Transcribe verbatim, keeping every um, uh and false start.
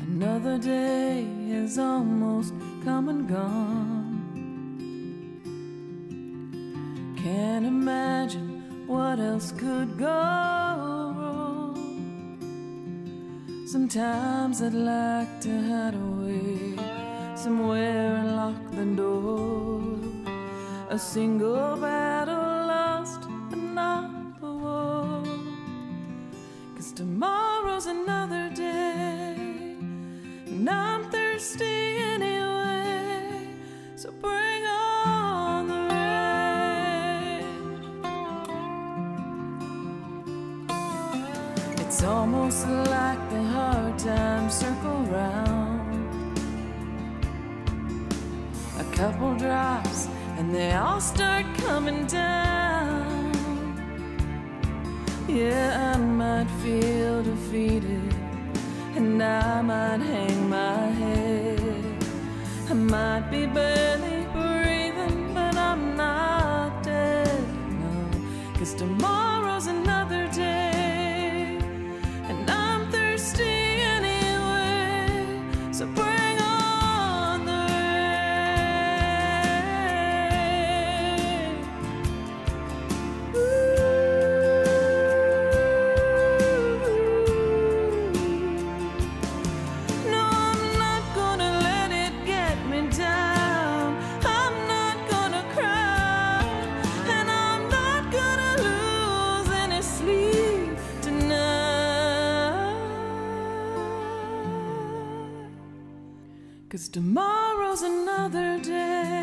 Another day is almost come and gone. Can't imagine what else could go wrong. Sometimes I'd like to hide away somewhere and lock the door. A single battle lost and not a war. 'Cause tomorrow's another day, and I'm thirsty anyway, so bring on the rain. It's almost like the hard times circle round. A couple drops and they all start coming down. Yeah, I might feel defeated, and I might hang my head. I might be barely breathing, but I'm not dead, no. 'Cause tomorrow's another day, and I'm thirsty anyway, so bring on the rain. No, I'm not gonna let it get me down. I'm not gonna cry, and I'm not gonna lose any sleep tonight. 'Cause tomorrow's another day.